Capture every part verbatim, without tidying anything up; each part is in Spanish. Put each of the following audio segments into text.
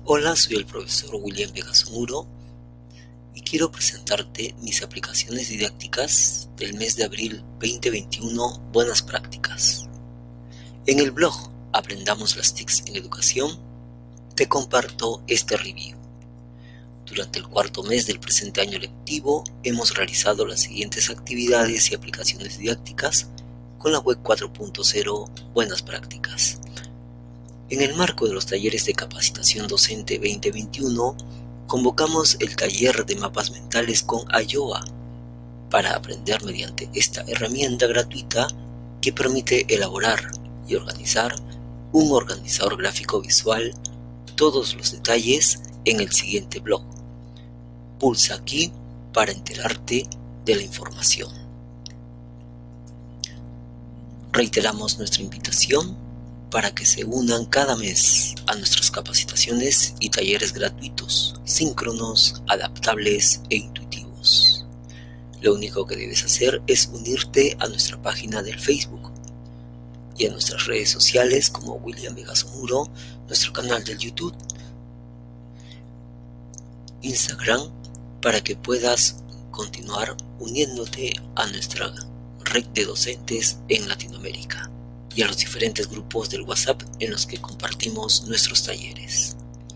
Hola, soy el profesor William Vegas Muro y quiero presentarte mis aplicaciones didácticas del mes de abril veinte veintiuno, Buenas Prácticas. En el blog Aprendamos las T I Cs en Educación, te comparto este review. Durante el cuarto mes del presente año lectivo, hemos realizado las siguientes actividades y aplicaciones didácticas con la web cuatro punto cero Buenas Prácticas. En el marco de los talleres de capacitación docente veinte veintiuno, convocamos el taller de mapas mentales con Ayoa para aprender mediante esta herramienta gratuita que permite elaborar y organizar un organizador gráfico visual. Todos los detalles en el siguiente blog. Pulsa aquí para enterarte de la información. Reiteramos nuestra invitación para que se unan cada mes a nuestras capacitaciones y talleres gratuitos, síncronos, adaptables e intuitivos. Lo único que debes hacer es unirte a nuestra página del Facebook y a nuestras redes sociales como William Vegas Muro, nuestro canal del YouTube, Instagram, para que puedas continuar uniéndote a nuestra red de docentes en Latinoamérica y a los diferentes grupos del WhatsApp en los que compartimos nuestros talleres.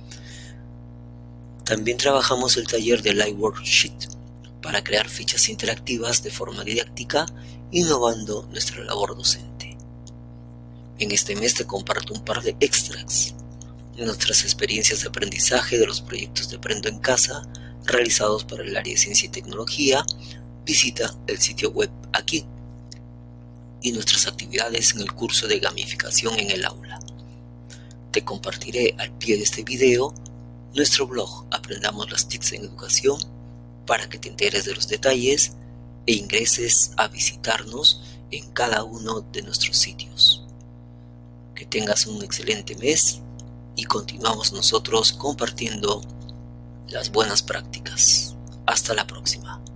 También trabajamos el taller de Live Worksheet para crear fichas interactivas de forma didáctica, innovando nuestra labor docente. En este mes te comparto un par de extras de nuestras experiencias de aprendizaje de los proyectos de Aprendo en Casa realizados para el área de Ciencia y Tecnología. Visita el sitio web aquí y nuestras actividades en el curso de gamificación en el aula. Te compartiré al pie de este video nuestro blog Aprendamos las T I Cs en Educación para que te enteres de los detalles e ingreses a visitarnos en cada uno de nuestros sitios. Que tengas un excelente mes y continuamos nosotros compartiendo las buenas prácticas. Hasta la próxima.